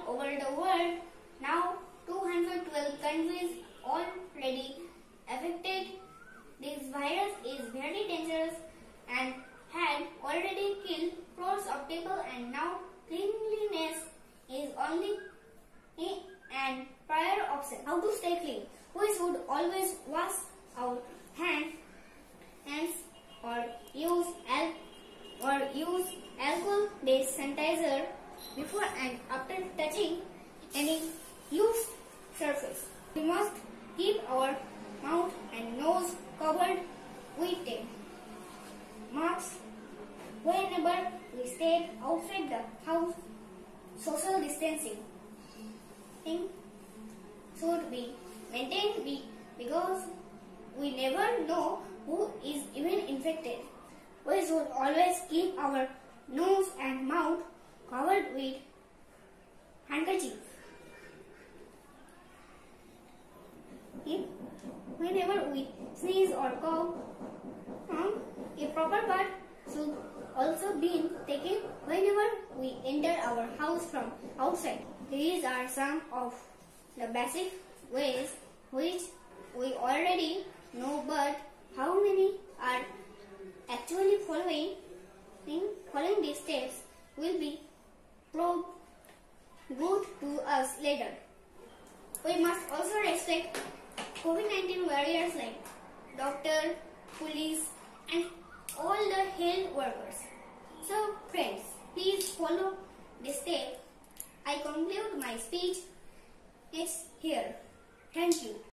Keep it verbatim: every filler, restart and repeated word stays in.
over the world. Now two hundred twelve countries already affected. This virus is very dangerous and had already killed crores of people, and now cleanliness is only an prior option. How to stay clean? We should always wash our hands, hands or use al or use alcohol-based sanitizer before and after touching any used surface. We must keep our mouth and nose covered with a mask whenever we stay outside the house. Social distancing should be maintained because we never know who is even infected. We should always keep our nose and mouth covered with handkerchief. If whenever we sneeze or cough, um, a proper bath should also be taken whenever we enter our house from outside. These are some of the basic ways which we already know, but how many are actually following? Following these steps will be proved good to us later. We must also respect COVID nineteen warriors like doctor, police and all the health workers. So friends, please follow this step. I conclude my speech. It's here. Thank you.